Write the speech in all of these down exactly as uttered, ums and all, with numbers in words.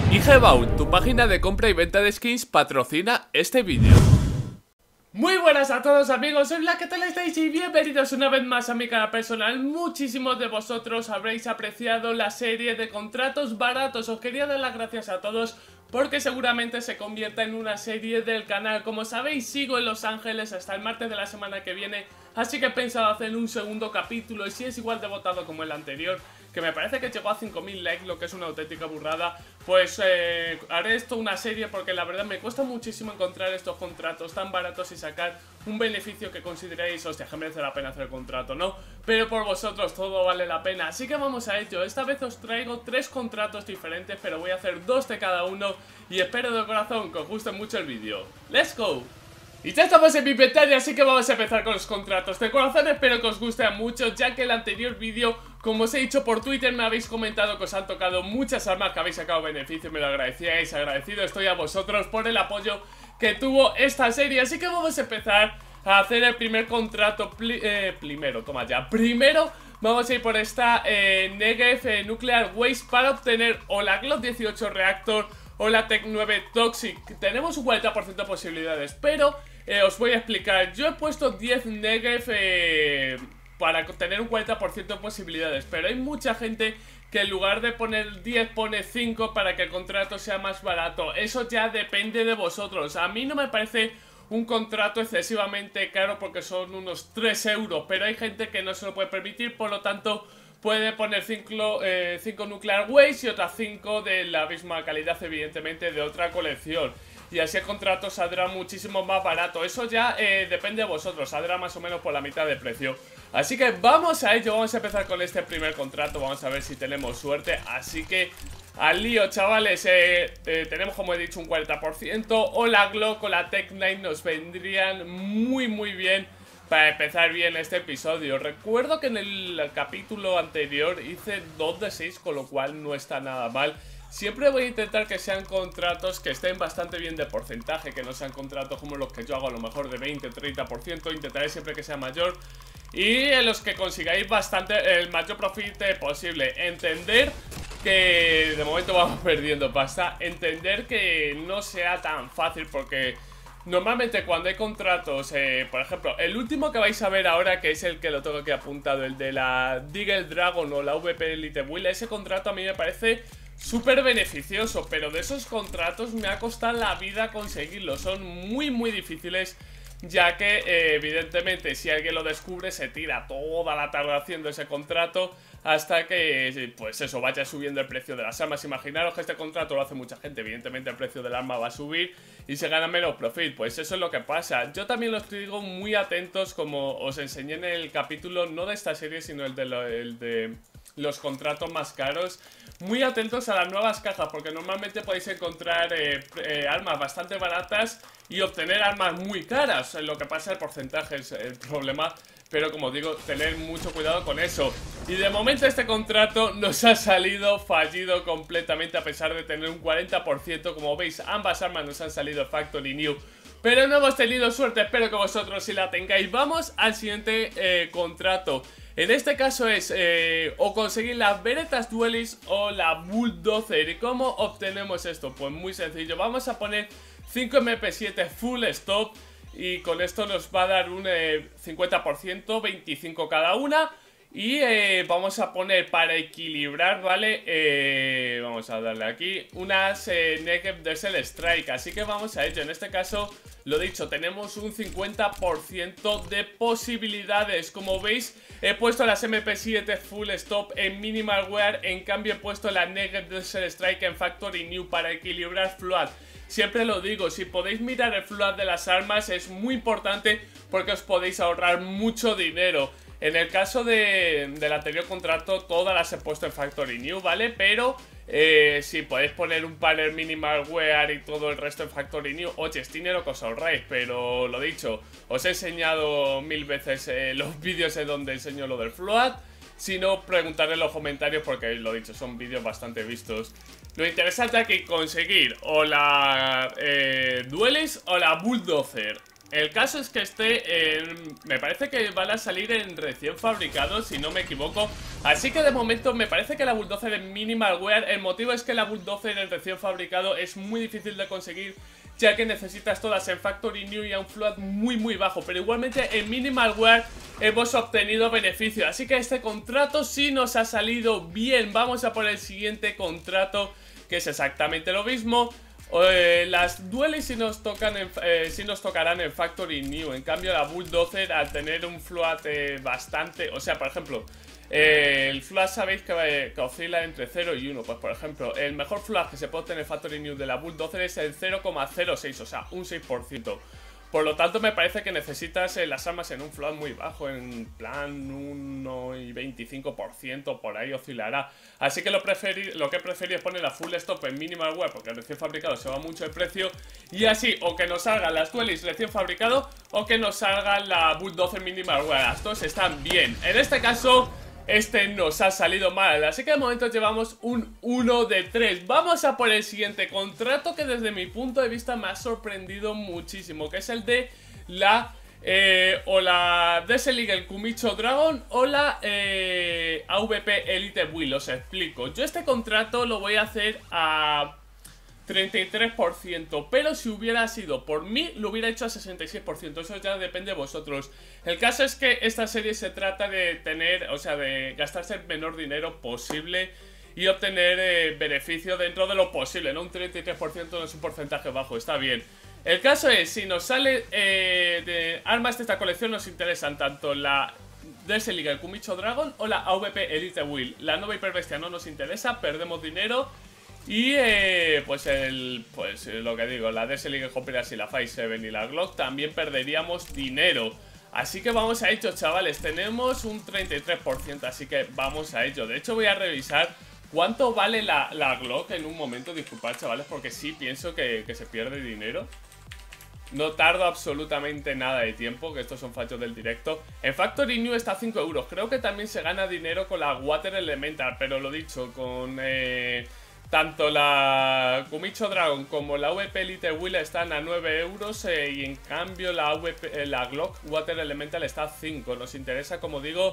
iGeBaut, tu página de compra y venta de skins, patrocina este vídeo. Muy buenas a todos amigos, soy Black, ¿qué tal estáis? Y bienvenidos una vez más a mi canal personal. Muchísimos de vosotros habréis apreciado la serie de contratos baratos. Os quería dar las gracias a todos porque seguramente se convierta en una serie del canal. Como sabéis, sigo en Los Ángeles hasta el martes de la semana que viene, así que he pensado hacer un segundo capítulo. Y si es igual de votado como el anterior, que me parece que llegó a cinco mil likes, lo que es una auténtica burrada, pues eh, haré esto una serie porque la verdad me cuesta muchísimo encontrar estos contratos tan baratos y sacar un beneficio que consideréis, hostia, que merece la pena hacer el contrato, ¿no? Pero por vosotros todo vale la pena, así que vamos a ello. Esta vez os traigo tres contratos diferentes, pero voy a hacer dos de cada uno y espero de corazón que os guste mucho el vídeo. ¡Let's go! Y ya estamos en mi inventario, así que vamos a empezar con los contratos. De corazón espero que os guste mucho, ya que el anterior vídeo, como os he dicho por Twitter, me habéis comentado que os han tocado muchas armas, que habéis sacado beneficio y me lo agradecíais. Agradecido estoy a vosotros por el apoyo que tuvo esta serie. Así que vamos a empezar a hacer el primer contrato. eh, Primero, toma ya, primero vamos a ir por esta eh, Negev eh, Nuclear Waste para obtener o la Glock dieciocho Reactor o la Tech nueve Toxic. Tenemos un cuarenta por ciento de posibilidades, pero eh, os voy a explicar. Yo he puesto diez Negev eh, para tener un cuarenta por ciento de posibilidades, pero hay mucha gente que en lugar de poner diez pone cinco para que el contrato sea más barato. Eso ya depende de vosotros. A mí no me parece un contrato excesivamente caro porque son unos tres euros, pero hay gente que no se lo puede permitir, por lo tanto puede poner cinco eh, Nuclear Waste y otras cinco de la misma calidad, evidentemente de otra colección. Y así el contrato saldrá muchísimo más barato. Eso ya eh, depende de vosotros, saldrá más o menos por la mitad de precio. Así que vamos a ello, vamos a empezar con este primer contrato. Vamos a ver si tenemos suerte. Así que al lío, chavales. eh, eh, Tenemos, como he dicho, un cuarenta por ciento. O la Glock o la Tech nueve nos vendrían muy muy bien para empezar bien este episodio. Recuerdo que en el capítulo anterior hice dos de seis, con lo cual no está nada mal. Siempre voy a intentar que sean contratos que estén bastante bien de porcentaje, que no sean contratos como los que yo hago, a lo mejor de veinte, treinta por ciento. Intentaré siempre que sea mayor y en los que consigáis bastante el mayor profit posible. Entender que de momento vamos perdiendo pasta. Entender que no sea tan fácil porque normalmente cuando hay contratos, eh, por ejemplo, el último que vais a ver ahora, que es el que lo tengo aquí apuntado, el de la Deagle Dragon o la V P Elite Build, ese contrato a mí me parece súper beneficioso, pero de esos contratos me ha costado la vida conseguirlos. Son muy muy difíciles, ya que eh, evidentemente si alguien lo descubre se tira toda la tarde haciendo ese contrato hasta que, pues eso, vaya subiendo el precio de las armas. Imaginaros que este contrato lo hace mucha gente, evidentemente el precio del arma va a subir y se gana menos profit. Pues eso es lo que pasa. Yo también los digo muy atentos, como os enseñé en el capítulo, no de esta serie, sino el de, lo, el de los contratos más caros. Muy atentos a las nuevas cajas, porque normalmente podéis encontrar eh, eh, armas bastante baratas y obtener armas muy caras. Lo que pasa, el porcentaje es el problema, pero como digo, tener mucho cuidado con eso. Y de momento este contrato nos ha salido fallido completamente, a pesar de tener un cuarenta por ciento. Como veis, ambas armas nos han salido Factory New, pero no hemos tenido suerte. Espero que vosotros sí la tengáis. Vamos al siguiente eh, contrato. En este caso es eh, o conseguir las Veritas Duelist o la Bulldozer. ¿Y cómo obtenemos esto? Pues muy sencillo. Vamos a poner cinco M P siete Full Stop y con esto nos va a dar un eh, cincuenta por ciento, veinticinco cada una. Y eh, vamos a poner, para equilibrar, ¿vale? Eh, vamos a darle aquí unas eh, Negev Desert Strike. Así que vamos a ello. En este caso, lo dicho, tenemos un cincuenta por ciento de posibilidades. Como veis, he puesto las M P siete Full Stop en Minimal Wear. En cambio, he puesto la Negev Desert Strike en Factory New para equilibrar float. Siempre lo digo, si podéis mirar el float de las armas es muy importante porque os podéis ahorrar mucho dinero. En el caso de, del anterior contrato, todas las he puesto en Factory New, ¿vale? Pero eh, si podéis poner un panel Minimal Wear y todo el resto en Factory New, oye, es dinero que os ahorráis. Pero lo dicho, os he enseñado mil veces eh, los vídeos en donde enseño lo del float. Si no, preguntaré en los comentarios porque, lo dicho, son vídeos bastante vistos. Lo interesante aquí es conseguir o la eh, Duelist o la Bulldozer. El caso es que este, eh, me parece que van a salir en recién fabricados, si no me equivoco. Así que de momento me parece que la Bulldozer en Minimal Wear, el motivo es que la Bulldozer en recién fabricado es muy difícil de conseguir, ya que necesitas todas en Factory New y a un float muy muy bajo. Pero igualmente en Minimal Wear hemos obtenido beneficio, así que este contrato sí nos ha salido bien. Vamos a por el siguiente contrato, que es exactamente lo mismo. Eh, las duelis sí nos, tocan en, eh, sí nos tocarán en Factory New. En cambio la Bulldozer, al tener un float eh, bastante... O sea, por ejemplo, eh, el float sabéis que, eh, que oscila entre cero y uno. Pues por ejemplo, el mejor float que se puede obtener en Factory New de la Bulldozer es el cero coma cero seis, o sea, un seis por ciento. Por lo tanto, me parece que necesitas eh, las armas en un float muy bajo, en plan uno y veinticinco por ciento, por ahí oscilará. Así que lo, preferi lo que preferí es poner la full stop en Minimal Wear, porque el recién fabricado se va mucho el precio. Y así, o que nos salgan las duelis recién fabricado, o que nos salga la Bulldozer Minimal Wear. Las dos están bien. En este caso, este nos ha salido mal, así que de momento llevamos un uno de tres. Vamos a por el siguiente contrato, que desde mi punto de vista me ha sorprendido muchísimo, que es el de la... Eh, o la Desert Eagle Kumicho Dragon o la eh, A V P Elite Wheel. Os explico. Yo este contrato lo voy a hacer a treinta y tres por ciento, pero si hubiera sido por mí lo hubiera hecho a sesenta y seis por ciento. Eso ya depende de vosotros. El caso es que esta serie se trata de tener, o sea, de gastarse el menor dinero posible y obtener eh, beneficio dentro de lo posible, ¿no? Un treinta y tres por ciento no es un porcentaje bajo, está bien. El caso es, si nos sale eh, de armas de esta colección, nos interesan tanto la Desert Eagle el Kumicho Dragon o la A V P Elite Wheel. La Nova Hiperbestia no nos interesa, perdemos dinero. Y eh, pues el pues lo que digo, la Desert Eagle Hoppers y la Five siete y la Glock también perderíamos dinero. Así que vamos a ello, chavales. Tenemos un treinta y tres por ciento, así que vamos a ello. De hecho voy a revisar cuánto vale la, la Glock en un momento. Disculpad, chavales, porque sí pienso que, que se pierde dinero. No tardo absolutamente nada de tiempo, que estos son fallos del directo. En Factory New está a cinco euros. Creo que también se gana dinero con la Water Elemental, pero lo dicho, con eh, tanto la Kumicho Dragon como la A V P Elite Wheel están a nueve euros eh, y en cambio la, A V P, eh, la Glock Water Elemental está a cinco. Nos interesa, como digo,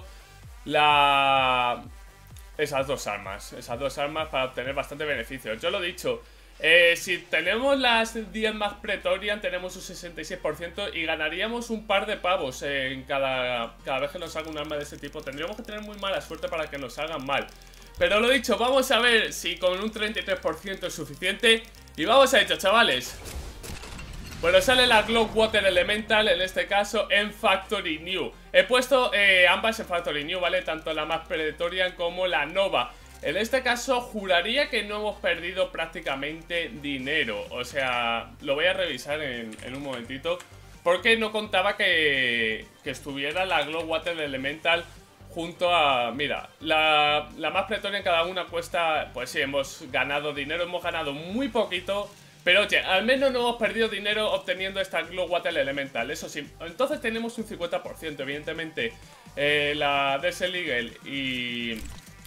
la... esas dos armas. Esas dos armas para obtener bastante beneficio. Yo lo he dicho. Eh, si tenemos las diez más Praetorian, tenemos un sesenta y seis por ciento y ganaríamos un par de pavos eh, en cada, cada vez que nos salga un arma de ese tipo. Tendríamos que tener muy mala suerte para que nos salgan mal. Pero lo dicho, vamos a ver si con un treinta y tres por ciento es suficiente. Y vamos a ello, chavales. Bueno, sale la Glock Water Elemental, en este caso en Factory New. He puesto eh, ambas en Factory New, ¿vale? Tanto la más Praetorian como la Nova. En este caso juraría que no hemos perdido prácticamente dinero. O sea, lo voy a revisar en, en un momentito, porque no contaba que, que estuviera la Glow Water Elemental junto a... Mira, la, la más Praetorian cada una cuesta... Pues sí, hemos ganado dinero, hemos ganado muy poquito. Pero oye, al menos no hemos perdido dinero obteniendo esta Glow Water Elemental. Eso sí, entonces tenemos un cincuenta por ciento. Evidentemente, eh, la Desert Eagle y...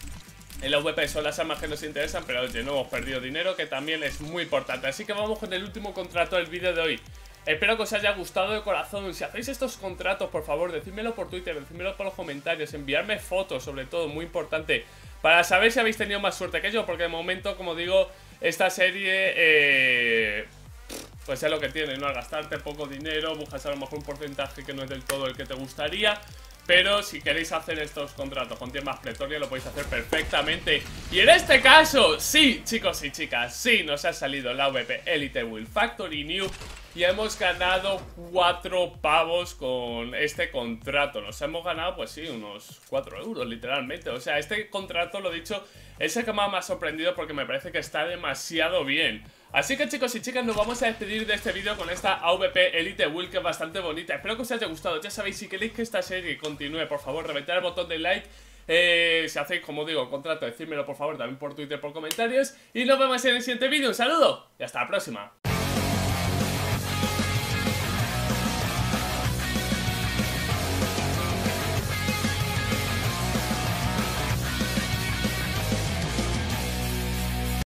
el A V P son las armas que nos interesan, pero oye, no hemos perdido dinero, que también es muy importante. Así que vamos con el último contrato del vídeo de hoy. Espero que os haya gustado de corazón. Si hacéis estos contratos, por favor, decídmelo por Twitter, decídmelo por los comentarios, enviarme fotos, sobre todo, muy importante, para saber si habéis tenido más suerte que yo, porque de momento, como digo, esta serie... Eh... pues es lo que tiene, ¿no? Al gastarte poco dinero, buscas a lo mejor un porcentaje que no es del todo el que te gustaría. Pero si queréis hacer estos contratos con diez más Praetorian, lo podéis hacer perfectamente. Y en este caso, sí, chicos y chicas, sí, nos ha salido la A V P Elite Wheel Factory New. Y hemos ganado cuatro pavos con este contrato. Nos hemos ganado, pues sí, unos cuatro euros, literalmente. O sea, este contrato, lo dicho, es el que más me ha sorprendido porque me parece que está demasiado bien. Así que, chicos y chicas, nos vamos a despedir de este vídeo con esta A V P Elite Wheel, que es bastante bonita. Espero que os haya gustado. Ya sabéis, si queréis que esta serie continúe, por favor, reventar el botón de like. Eh, si hacéis, como digo, contrato, decídmelo por favor también por Twitter, por comentarios. Y nos vemos en el siguiente vídeo. Un saludo y hasta la próxima.